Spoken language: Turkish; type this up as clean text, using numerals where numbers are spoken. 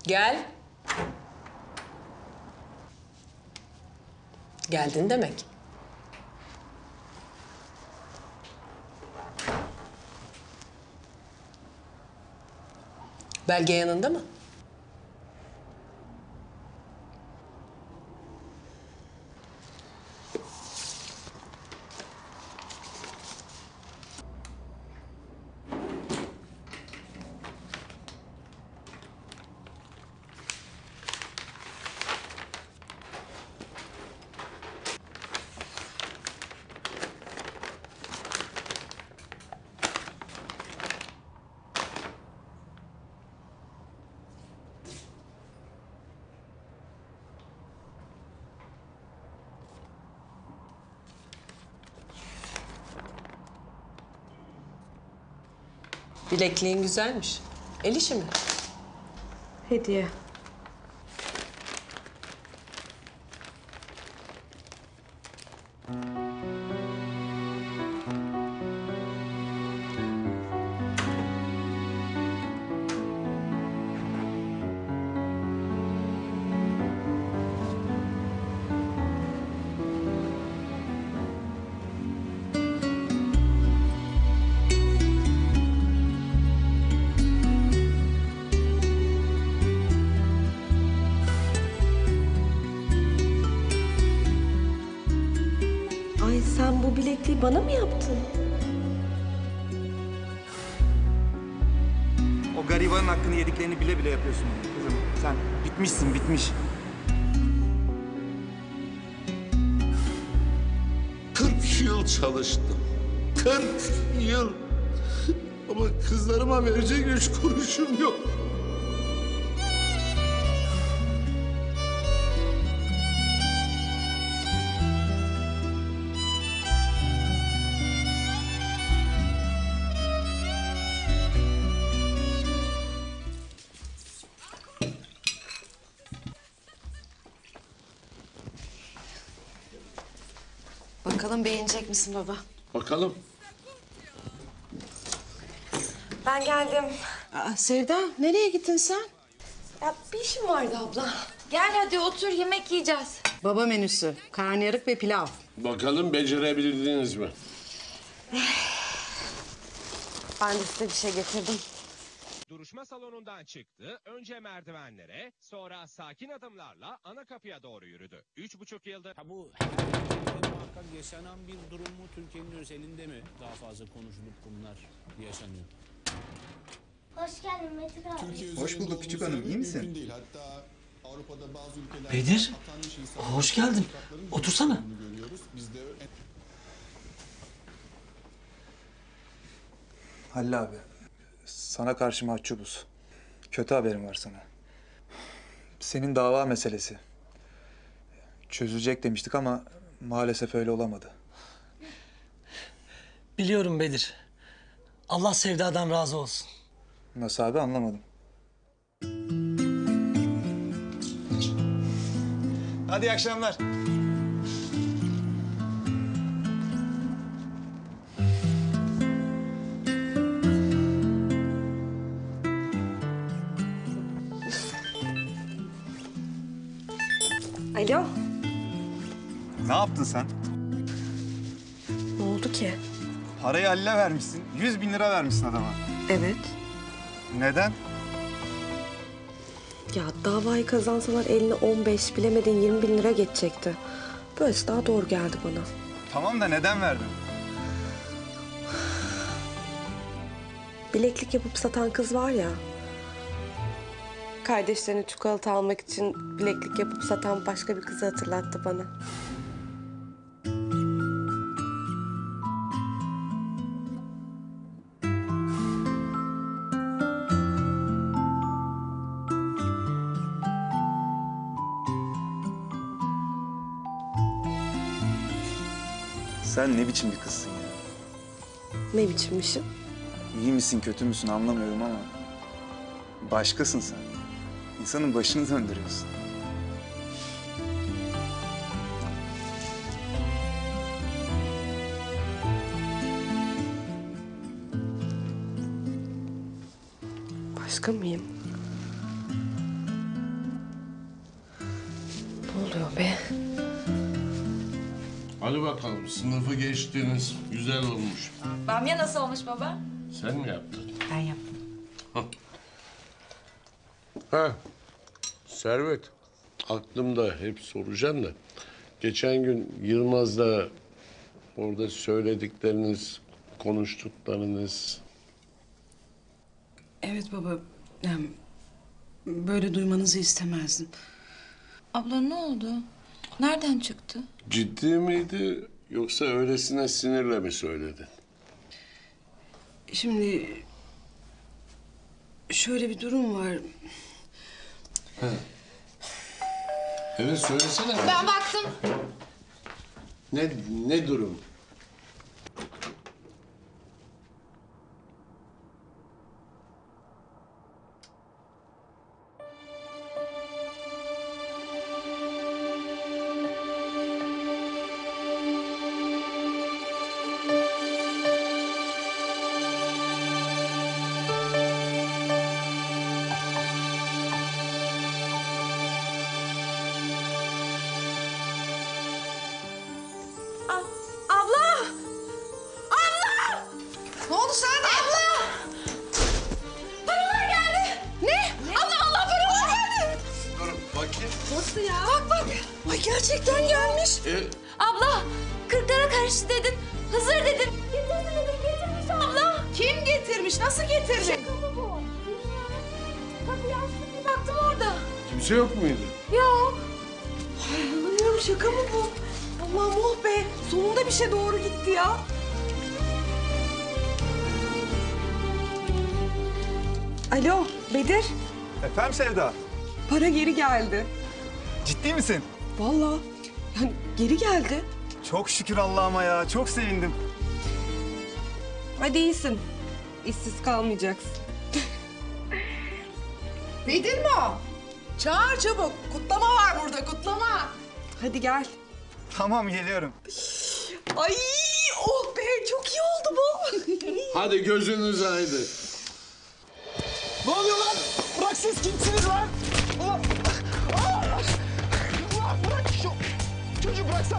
Gel. Geldin demek. Belge yanında mı? Bilekliğin güzelmiş. El işi mi? Hediye. Ay sen bu bilekliği bana mı yaptın? O garibanın hakkını yediklerini bile bile yapıyorsun kızım. Sen bitmişsin, bitmiş. 40 yıl çalıştım. 40 yıl. Ama kızlarıma verecek 3 kuruşum yok. Bakalım beğenecek misin baba? Bakalım. Ben geldim. Aa, Sevda, nereye gittin sen? Ya bir işim vardı abla. Gel hadi otur yemek yiyeceğiz. Baba menüsü, karnıyarık ve pilav. Bakalım becerebildiniz mi? Ben de size bir şey getirdim. Duruşma salonundan çıktı, önce merdivenlere, sonra sakin adımlarla ana kapıya doğru yürüdü. 3,5 yıldır... Ha bu muhakkak yaşanan bir durum mu, Türkiye'nin özelinde mi daha fazla konuşulup bunlar yaşanıyor? Hoş geldin Metin abi. Hoş bulduk küçük hanım, iyi misin? Değil. Hatta Avrupa'da bazı ülkelerde Bedir, atanmış insanların hoş geldin. haklarının Otursana. görüldüğünü görüyoruz. Biz de Halil abi, sana karşı mahcubuz. Kötü haberim var sana. Senin dava meselesi. Çözülecek demiştik ama maalesef öyle olamadı. Biliyorum Bedir. Allah Sevda'dan razı olsun. Nasıl abi, anlamadım. Hadi iyi akşamlar. Alo. Ne yaptın sen? Ne oldu ki? Parayı Halil'e vermişsin. 100.000 lira vermişsin adama. Evet. Neden? Ya davayı kazansalar eline 15, bilemedin 20 bin lira geçecekti. Böylesi daha doğru geldi bana. Tamam da neden verdin? Bileklik yapıp satan kız var ya. Kardeşlerine çikolata almak için bileklik yapıp satan başka bir kızı hatırlattı bana. Sen ne biçim bir kızsın ya? Ne biçimmişim? İyi misin, kötü müsün anlamıyorum ama... başkasın sen. İnsanın başını döndürüyorsun. Başka mıyım? abi. Hadi bakalım, sınıfı geçtiniz. Güzel olmuş. Bamya nasıl olmuş baba? Sen mi yaptın? Ben yaptım. Ha, Servet. Aklımda hep soracağım da. Geçen gün Yılmaz'la orada söyledikleriniz, konuştuklarınız... Evet baba. Yani böyle duymanızı istemezdim. Abla ne oldu? Nereden çıktı? Ciddi miydi yoksa öylesine sinirle mi söyledin? Şimdi şöyle bir durum var. Evet, söylesene. Ben baktım. Ne durum? Abla! Abla! Ne oldu Sade? Abla! Paralar geldi. Ne? Abla Allah paralar geldi. Dur bakayım. Nasıl ya? Bak. Ay gerçekten gelmiş. Abla 40'lara karıştı dedin. Hızır dedin. Getirdi dedin. Getirmiş abla. Kim getirmiş? Nasıl getirmiş? Kapı bu. Kapıyı açtım bir baktım orada. Kimse yok muydu? Yok. Anlamıyorum, şaka mı bu? Allah'ım oh be. Sonunda bir şey doğru gitti ya. Alo Bedir. Efendim Sevda? Para geri geldi. Ciddi misin? Vallahi yani geri geldi. Çok şükür Allah'ıma ya. Çok sevindim. Hadi iyisin. İşsiz kalmayacaksın. Bedir mi o? Çağır çabuk. Kutlama var burada, kutlama. Hadi gel. Tamam, geliyorum. Ay oh be çok iyi oldu bu. Hadi gözünüz aydın. Ne oluyor lan? Bırak, siz kimsiniz lan? Ulan! Ulan bırak şu çocuğu, bıraksan.